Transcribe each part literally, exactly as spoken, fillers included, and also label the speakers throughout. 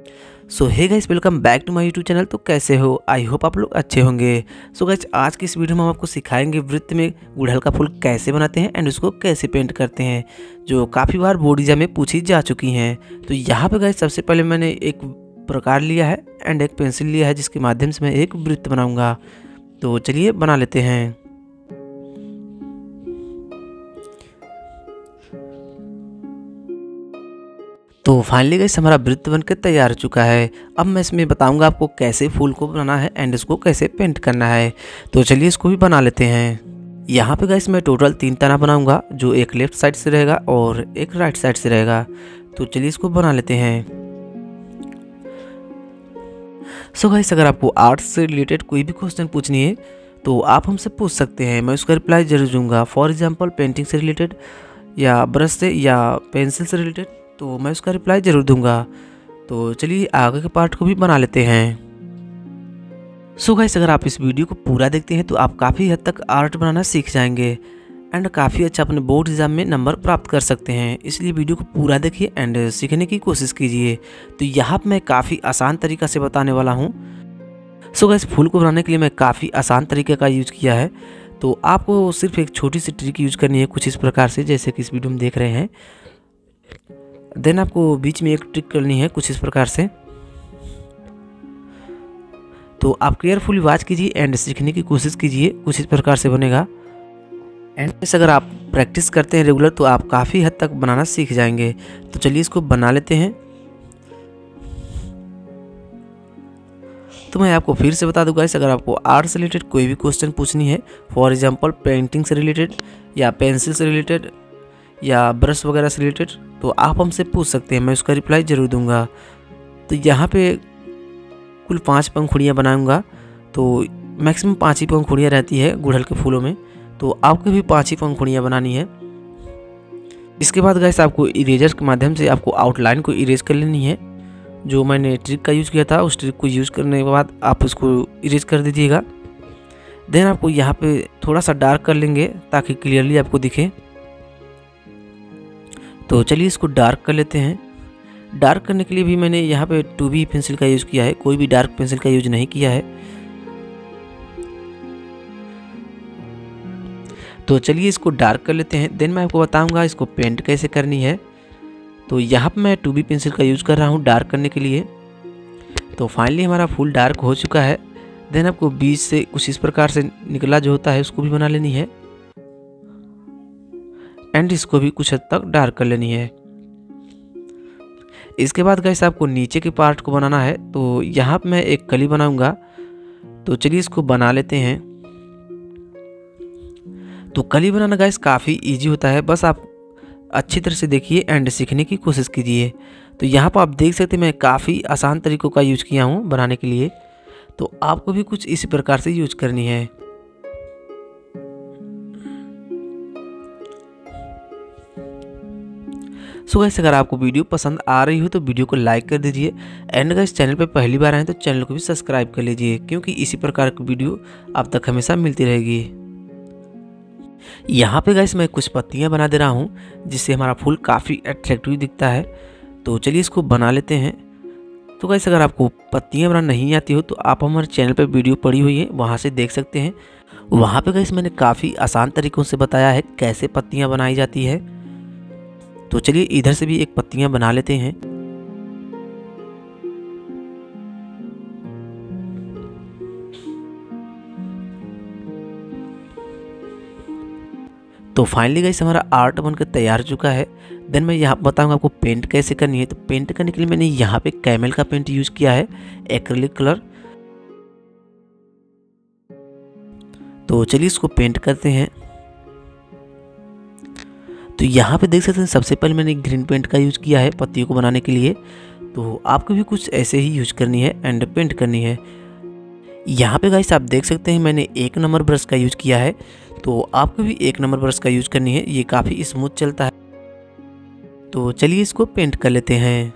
Speaker 1: So hey guys, welcome back to my YouTube channel. तो कैसे हो? आई होप आप लोग अच्छे होंगे। सो गाइस, आज की इस वीडियो में हम आपको सिखाएंगे वृत्त में गुड़हल का फूल कैसे बनाते हैं एंड उसको कैसे पेंट करते हैं, जो काफ़ी बार बोर्ड एग्जाम में पूछी जा चुकी हैं। तो यहाँ पे गाइस सबसे पहले मैंने एक प्रकार लिया है एंड एक पेंसिल लिया है, जिसके माध्यम से मैं एक वृत्त बनाऊँगा। तो चलिए बना लेते हैं। तो फाइनली गाइस हमारा वृत्त बनकर तैयार हो चुका है। अब मैं इसमें बताऊंगा आपको कैसे फूल को बनाना है एंड इसको कैसे पेंट करना है। तो चलिए इसको भी बना लेते हैं। यहाँ पे गाइस मैं टोटल तीन तना बनाऊंगा, जो एक लेफ्ट साइड से रहेगा और एक राइट साइड से रहेगा। तो चलिए इसको बना लेते हैं। सो गाइस, अगर आपको आर्ट्स से रिलेटेड कोई भी क्वेश्चन पूछनी है तो आप हमसे पूछ सकते हैं, मैं उसका रिप्लाई जरूर दूंगा। फॉर एग्जाम्पल पेंटिंग से रिलेटेड या ब्रश से या पेंसिल से रिलेटेड, तो मैं उसका रिप्लाई ज़रूर दूंगा। तो चलिए आगे के पार्ट को भी बना लेते हैं। सो गाइस, अगर आप इस वीडियो को पूरा देखते हैं तो आप काफ़ी हद तक आर्ट बनाना सीख जाएंगे एंड काफ़ी अच्छा अपने बोर्ड एग्जाम में नंबर प्राप्त कर सकते हैं। इसलिए वीडियो को पूरा देखिए एंड सीखने की कोशिश कीजिए। तो यहाँ पर मैं काफ़ी आसान तरीका से बताने वाला हूँ। सो गाइस, फूल को बनाने के लिए मैं काफ़ी आसान तरीके का यूज किया है। तो आपको सिर्फ एक छोटी सी ट्रिक यूज करनी है, कुछ इस प्रकार से जैसे कि इस वीडियो में देख रहे हैं। देन आपको बीच में एक ट्रिक करनी है कुछ इस प्रकार से। तो आप केयरफुली वॉच कीजिए एंड सीखने की कोशिश कीजिए, कुछ इस प्रकार से बनेगा। एंड अगर आप प्रैक्टिस करते हैं रेगुलर तो आप काफ़ी हद तक बनाना सीख जाएंगे। तो चलिए इसको बना लेते हैं। तो मैं आपको फिर से बता दूं गाइस, अगर आपको आर्ट से रिलेटेड कोई भी क्वेश्चन पूछनी है, फॉर एग्जांपल पेंटिंग से रिलेटेड या पेंसिल से रिलेटेड या ब्रश वगैरह से रिलेटेड, तो आप हमसे पूछ सकते हैं, मैं उसका रिप्लाई ज़रूर दूंगा। तो यहाँ पे कुल पांच पंखुड़ियाँ बनाऊंगा। तो मैक्सिमम पाँच ही पंखुड़ियाँ रहती है गुड़हल के फूलों में, तो आपको भी पाँच ही पंखुड़ियाँ बनानी है। इसके बाद गाइस आपको इरेजर के माध्यम से आपको आउटलाइन को इरेज कर लेनी है। जो मैंने ट्रिक का यूज़ किया था, उस ट्रिक को यूज़ करने के बाद आप उसको इरेज कर दीजिएगा। देन आपको यहाँ पे थोड़ा सा डार्क कर लेंगे ताकि क्लियरली आपको दिखे। तो चलिए इसको डार्क कर लेते हैं। डार्क करने के लिए भी मैंने यहाँ पे टू बी पेंसिल का यूज़ किया है, कोई भी डार्क पेंसिल का यूज नहीं किया है। तो चलिए इसको डार्क कर लेते हैं। देन मैं आपको बताऊंगा इसको पेंट कैसे करनी है। तो यहाँ पे मैं टू बी पेंसिल का यूज़ कर रहा हूँ डार्क करने के लिए। तो फाइनली हमारा फुल डार्क हो चुका है। देन आपको बीच से कुछ इस प्रकार से निकला जो होता है उसको भी बना लेनी है एंड इसको भी कुछ हद तक डार्क कर लेनी है। इसके बाद गाइस आपको नीचे के पार्ट को बनाना है। तो यहाँ पे मैं एक कली बनाऊंगा। तो चलिए इसको बना लेते हैं। तो कली बनाना गाइस काफ़ी इजी होता है, बस आप अच्छी तरह से देखिए एंड सीखने की कोशिश कीजिए। तो यहाँ पर आप देख सकते हैं मैं काफ़ी आसान तरीकों का यूज किया हूँ बनाने के लिए। तो आपको भी कुछ इसी प्रकार से यूज करनी है। सो गाइस, अगर आपको वीडियो पसंद आ रही हो तो वीडियो को लाइक कर दीजिए एंड गाइस चैनल पर पहली बार आए तो चैनल को भी सब्सक्राइब कर लीजिए, क्योंकि इसी प्रकार की वीडियो आप तक हमेशा मिलती रहेगी। यहाँ पे गाइस मैं कुछ पत्तियाँ बना दे रहा हूँ, जिससे हमारा फूल काफ़ी अट्रैक्टिव दिखता है। तो चलिए इसको बना लेते हैं। तो गाइस, अगर आपको पत्तियाँ बनाना नहीं आती हो तो आप हमारे चैनल पे वीडियो पड़ी हुई है, वहाँ से देख सकते हैं। वहाँ पे गाइस मैंने काफ़ी आसान तरीकों से बताया है कैसे पत्तियाँ बनाई जाती है। तो चलिए इधर से भी एक पत्तियाँ बना लेते हैं। तो फाइनली गाइस हमारा आर्ट बनकर तैयार हो चुका है। देन मैं यहाँ बताऊंगा आपको पेंट कैसे करनी है। तो पेंट करने के लिए मैंने यहाँ पे कैमल का पेंट यूज़ किया है, एक्रिलिक कलर। तो चलिए इसको पेंट करते हैं। तो यहाँ पे देख सकते हैं सबसे पहले मैंने ग्रीन पेंट का यूज़ किया है पत्तियों को बनाने के लिए। तो आपको भी कुछ ऐसे ही यूज करनी है एंड पेंट करनी है। यहाँ पे गाइस आप देख सकते हैं मैंने एक नंबर ब्रश का यूज किया है। तो आपको भी एक नंबर ब्रश का यूज करनी है, ये काफ़ी स्मूथ चलता है। तो चलिए इसको पेंट कर लेते हैं।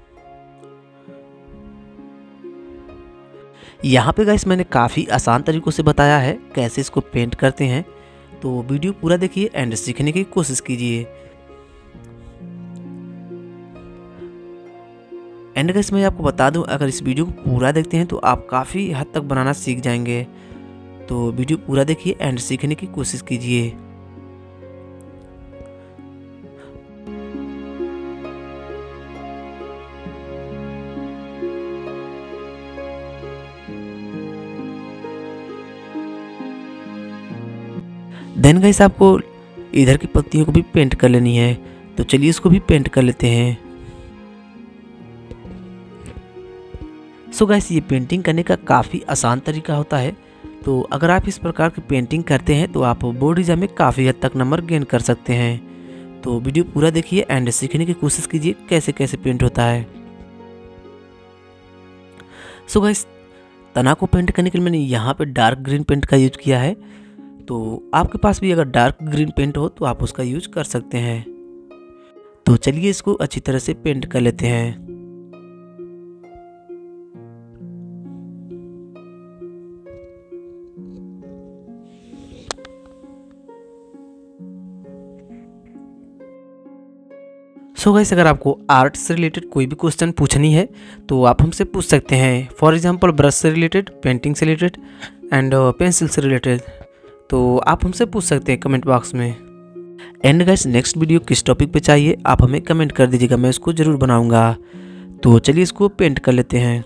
Speaker 1: यहाँ पे गाइस मैंने काफ़ी आसान तरीकों से बताया है कैसे इसको पेंट करते हैं। तो वीडियो पूरा देखिए एंड सीखने की कोशिश कीजिए। एंड गाइस मैं आपको बता दूं, अगर इस वीडियो को पूरा देखते हैं तो आप काफ़ी हद तक बनाना सीख जाएंगे। तो वीडियो पूरा देखिए एंड सीखने की कोशिश कीजिए। देन गाइस आपको इधर की पत्तियों को भी पेंट कर लेनी है, तो चलिए इसको भी पेंट कर लेते हैं। सो गाइस ये पेंटिंग करने का काफ़ी आसान तरीका होता है, तो अगर आप इस प्रकार की पेंटिंग करते हैं तो आप बोर्ड एग्जाम में काफ़ी हद तक नंबर गेन कर सकते हैं। तो वीडियो पूरा देखिए एंड सीखने की कोशिश कीजिए कैसे कैसे पेंट होता है। सो गाइस तना को पेंट करने के लिए मैंने यहाँ पे डार्क ग्रीन पेंट का यूज किया है, तो आपके पास भी अगर डार्क ग्रीन पेंट हो तो आप उसका यूज कर सकते हैं। तो चलिए इसको अच्छी तरह से पेंट कर लेते हैं। सो गाइस अगर आपको आर्ट से रिलेटेड कोई भी क्वेश्चन पूछनी है तो आप हमसे पूछ सकते हैं। फॉर एग्जांपल ब्रश से रिलेटेड, पेंटिंग से रिलेटेड एंड पेंसिल से रिलेटेड, तो आप हमसे पूछ सकते हैं कमेंट बॉक्स में। एंड गाइस नेक्स्ट वीडियो किस टॉपिक पे चाहिए आप हमें कमेंट कर दीजिएगा, मैं इसको ज़रूर बनाऊंगा। तो चलिए इसको पेंट कर लेते हैं।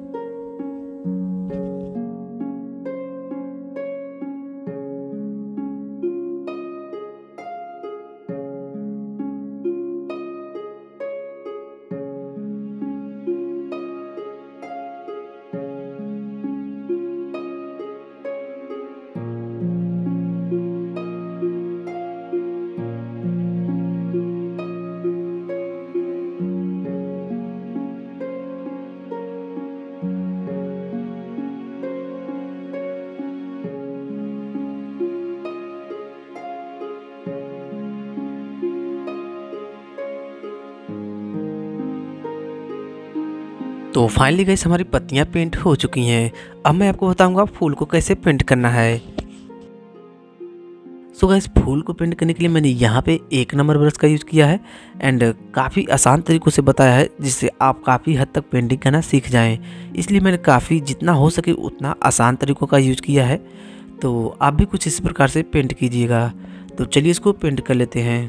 Speaker 1: तो फाइनली गाइस हमारी पत्तियां पेंट हो चुकी हैं। अब मैं आपको बताऊंगा फूल को कैसे पेंट करना है। सो गाइस फूल को पेंट करने के लिए मैंने यहाँ पे एक नंबर ब्रश का यूज़ किया है एंड काफ़ी आसान तरीक़ों से बताया है जिससे आप काफ़ी हद तक पेंटिंग करना सीख जाएं। इसलिए मैंने काफ़ी जितना हो सके उतना आसान तरीक़ों का यूज़ किया है, तो आप भी कुछ इस प्रकार से पेंट कीजिएगा। तो चलिए इसको पेंट कर लेते हैं।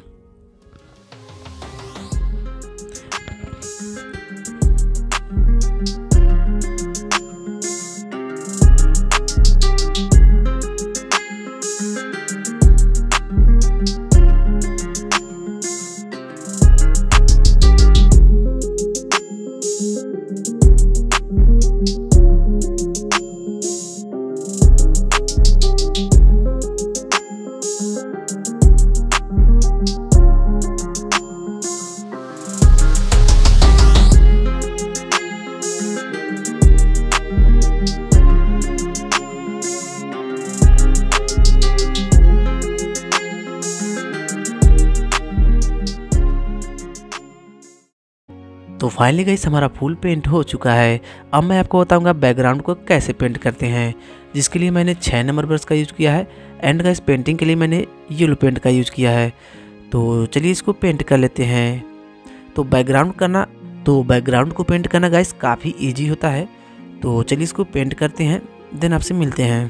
Speaker 1: तो फाइनली गाइस हमारा फुल पेंट हो चुका है। अब मैं आपको बताऊंगा बैकग्राउंड को कैसे पेंट करते हैं, जिसके लिए मैंने छः नंबर ब्रश का यूज़ किया है एंड गाइस पेंटिंग के लिए मैंने येलो पेंट का यूज़ किया है। तो चलिए इसको पेंट कर लेते हैं। तो बैकग्राउंड करना तो बैकग्राउंड को पेंट करना गाइस काफ़ी ईजी होता है। तो चलिए इसको पेंट करते हैं, देन आपसे मिलते हैं।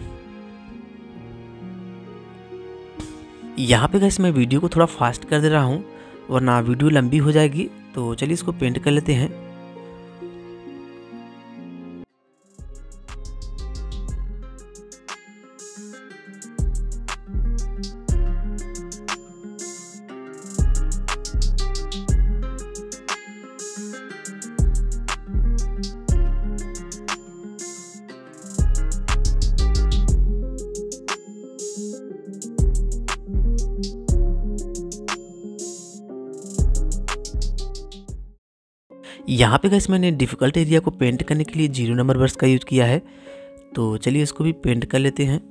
Speaker 1: यहाँ पे गाइस मैं वीडियो को थोड़ा फास्ट कर दे रहा हूँ वरना वीडियो लंबी हो जाएगी। तो चलिए इसको पेंट कर लेते हैं। यहाँ पे गाइस मैंने डिफ़िकल्ट एरिया को पेंट करने के लिए जीरो नंबर ब्रश का यूज़ किया है। तो चलिए इसको भी पेंट कर लेते हैं।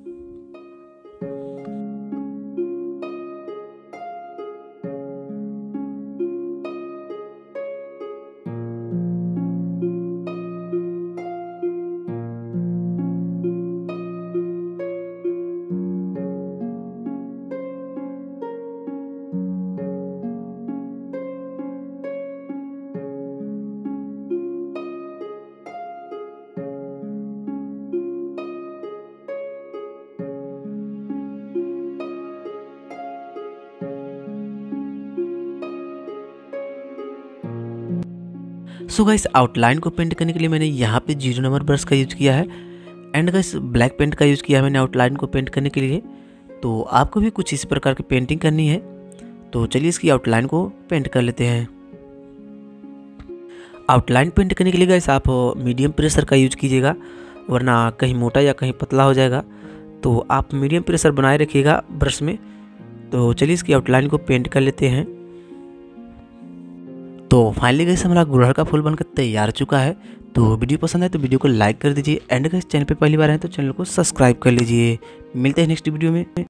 Speaker 1: सो गाइस आउटलाइन को पेंट करने के लिए मैंने यहाँ पे जीरो नंबर ब्रश का यूज़ किया है एंड गाइस ब्लैक पेंट का यूज़ किया है मैंने आउटलाइन को पेंट करने के लिए। तो आपको भी कुछ इस प्रकार की पेंटिंग करनी है, तो चलिए इसकी आउटलाइन को पेंट कर लेते हैं। आउटलाइन पेंट करने के लिए गाइस आप मीडियम प्रेशर का यूज कीजिएगा, वरना कहीं मोटा या कहीं पतला हो जाएगा। तो आप मीडियम प्रेशर बनाए रखिएगा ब्रश में। तो चलिए इसकी आउटलाइन को पेंट कर लेते हैं। तो फाइनली गाइस हमारा गुड़हल का फूल बनकर तैयार हो चुका है। तो वीडियो पसंद है तो वीडियो को लाइक कर दीजिए एंड गाइस चैनल पे पहली बार आए तो चैनल को सब्सक्राइब कर लीजिए। मिलते हैं नेक्स्ट वीडियो में।